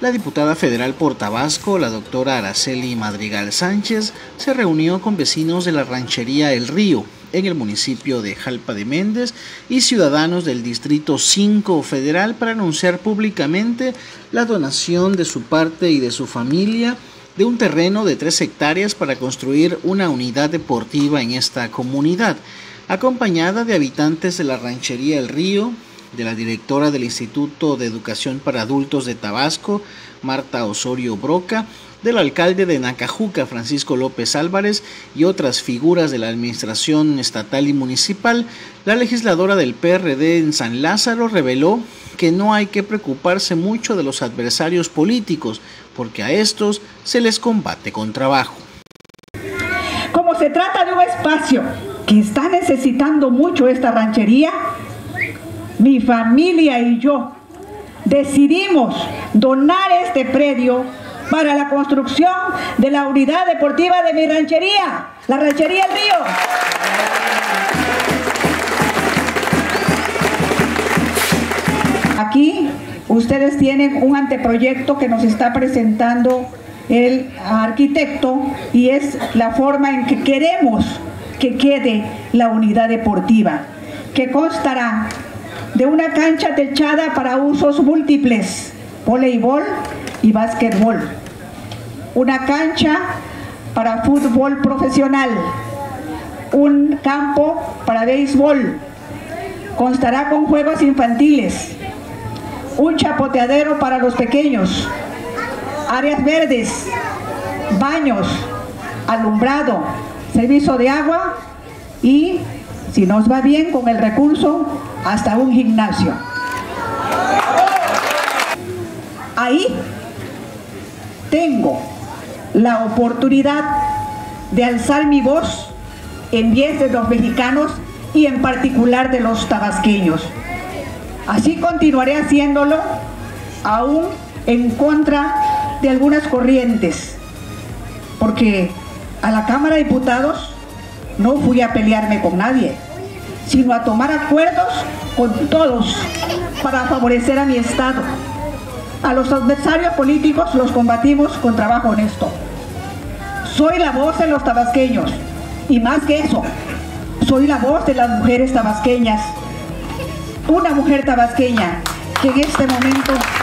La diputada federal por Tabasco, la doctora Araceli Madrigal Sánchez, se reunió con vecinos de la ranchería El Río, en el municipio de Jalpa de Méndez, y ciudadanos del Distrito 5 Federal para anunciar públicamente la donación de su parte y de su familia de un terreno de 3 hectáreas para construir una unidad deportiva en esta comunidad, acompañada de habitantes de la ranchería El Río, de la directora del Instituto de Educación para Adultos de Tabasco, Marta Osorio Broca, del alcalde de Nacajuca, Francisco López Álvarez, y otras figuras de la administración estatal y municipal. La legisladora del PRD en San Lázaro reveló que no hay que preocuparse mucho de los adversarios políticos, porque a estos se les combate con trabajo. Como se trata de un espacio que está necesitando mucho esta ranchería, mi familia y yo decidimos donar este predio para la construcción de la unidad deportiva de mi ranchería, la ranchería El Río. Aquí ustedes tienen un anteproyecto que nos está presentando el arquitecto y es la forma en que queremos que quede la unidad deportiva, que constará de una cancha techada para usos múltiples, voleibol y básquetbol, una cancha para fútbol profesional, un campo para béisbol, constará con juegos infantiles, un chapoteadero para los pequeños, áreas verdes, baños, alumbrado, servicio de agua y, si nos va bien con el recurso, hasta un gimnasio. Ahí tengo la oportunidad de alzar mi voz en bien de los mexicanos y en particular de los tabasqueños. Así continuaré haciéndolo, aún en contra de algunas corrientes, porque a la Cámara de Diputados no fui a pelearme con nadie, sino a tomar acuerdos con todos para favorecer a mi estado. A los adversarios políticos los combatimos con trabajo honesto. Soy la voz de los tabasqueños y más que eso, soy la voz de las mujeres tabasqueñas. Una mujer tabasqueña que en este momento